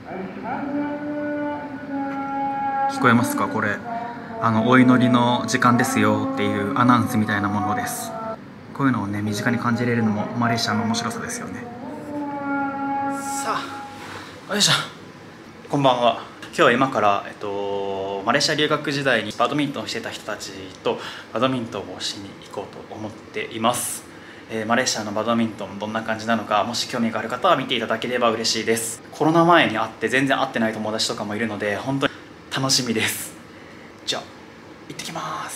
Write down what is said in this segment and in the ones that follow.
聞こえますか？これお祈りの時間ですよっていうアナウンスみたいなものです。こういうのをね身近に感じれるのもマレーシアの面白さですよね。さあよいしょ、こんばんは。今日は今から、マレーシア留学時代にバドミントンをしてた人たちとバドミントンをしに行こうと思っています。マレーシアのバドミントンどんな感じなのか、もし興味がある方は見ていただければ嬉しいです。コロナ前に会って全然会ってない友達とかもいるので本当に楽しみです。じゃあ行ってきます。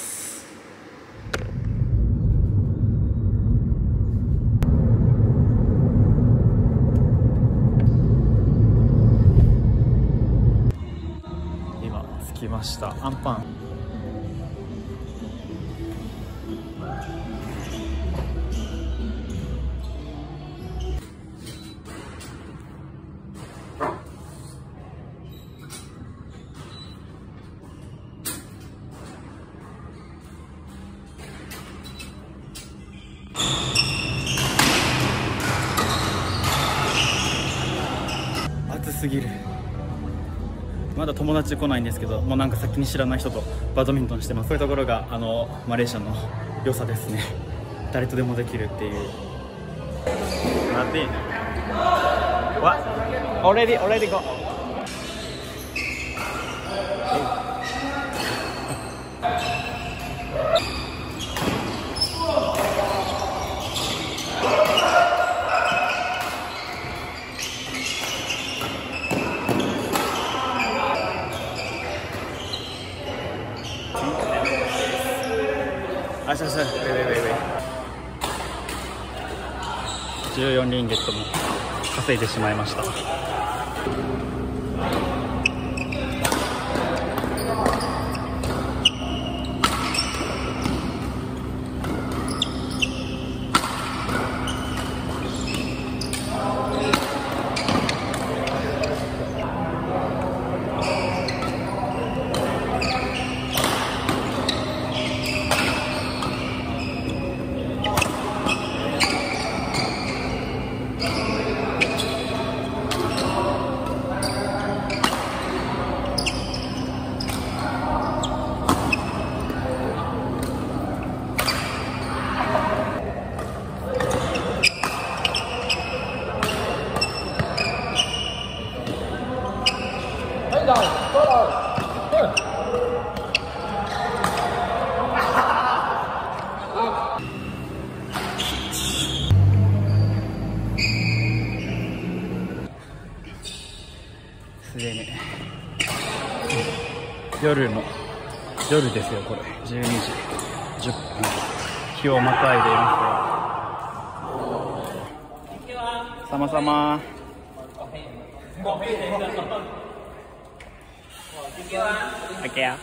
今着きました。アンパン暑すぎる。まだ友達来ないんですけど、もうなんか先に知らない人とバドミントンしてます。そういうところがマレーシアの良さですね。誰とでもできるっていう。Nothing. What? Already go. あ、そうそう、14リンゲットも稼いでしまいました。すでに夜ですよ。これ12時10分、日をまたいでいますよ。さまさま。Okay.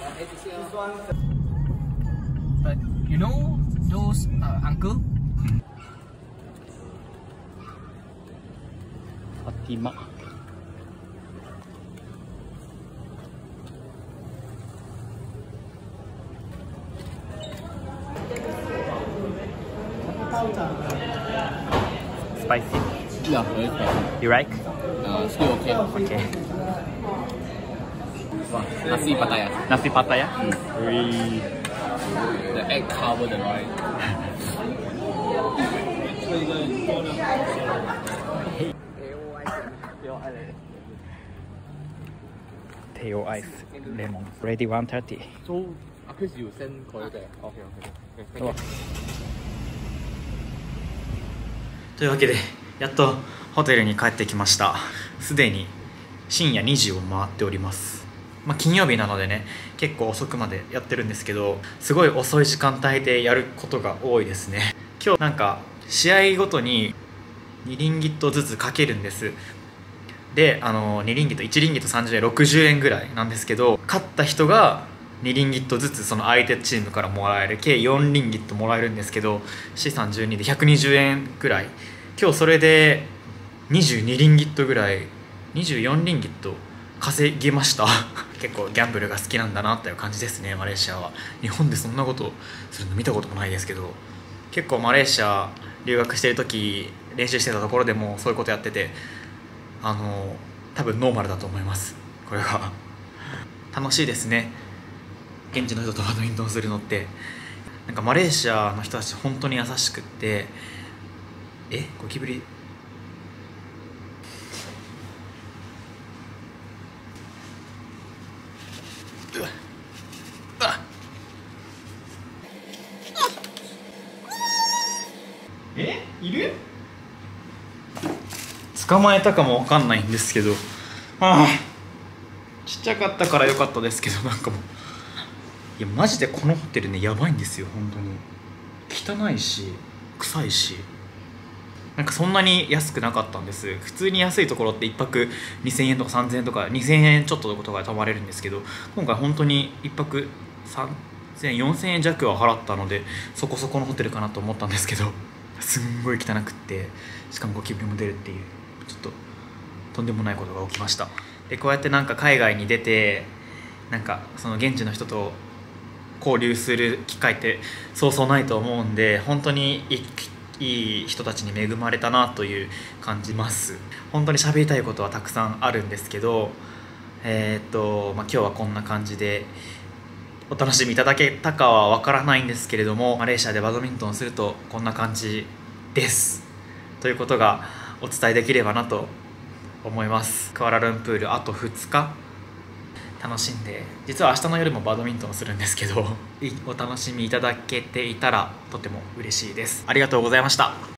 But you know those uncle? ファティマ。Spicy. Yeah, very spicy. You like? Still okay. Okay. Nasi Pattaya. Nasi Pattaya? The egg covered the rice. Teo ice lemon. Ready 130. So, Chris, you send Corey there. Okay. というわけでやっとホテルに帰ってきました。すでに深夜2時を回っております。金曜日なのでね、結構遅くまでやってるんですけど、すごい遅い時間帯でやることが多いですね。今日なんか試合ごとに2リンギットずつかけるんです。で2リンギット1リンギット30円60円ぐらいなんですけど、勝った人が2リンギットずつその相手チームからもらえる計4リンギットもらえるんですけど、資産12で120円ぐらい。今日それで22リンギットぐらい、24リンギット稼ぎました結構ギャンブルが好きなんだなっていう感じですね、マレーシアは。日本でそんなことするの見たこともないですけど、結構マレーシア留学してる時練習してたところでもそういうことやってて、 多分ノーマルだと思います。これが楽しいですね。現地の人とバドミントンするのって。なんかマレーシアの人たち本当に優しくって、ゴキブリ。いる？捕まえたかもわかんないんですけど、ちっちゃかったから良かったですけど、なんかもう、いやマジでこのホテルね、やばいんですよ。本当に汚いし臭いし、なんかそんなに安くなかったんです。普通に安いところって1泊2000円とか3000円とか2000円ちょっとのことが泊まれるんですけど、今回本当に1泊3000円4000円弱は払ったので、そこそこのホテルかなと思ったんですけど、すんごい汚くって、しかもゴキブリも出るっていう、ちょっととんでもないことが起きました。でこうやってなんか海外に出て、なんかその現地の人と交流する機会ってそうそうないと思うんで、本当にいい人たちに恵まれたなという感じます。本当に喋りたいことはたくさんあるんですけど、今日はこんな感じでお楽しみいただけたかはわからないんですけれども、マレーシアでバドミントンをするとこんな感じですということがお伝えできればなと思います。クアラルンプールあと2日楽しんで、実は明日の夜もバドミントンをするんですけど、お楽しみいただけていたらとても嬉しいです。ありがとうございました。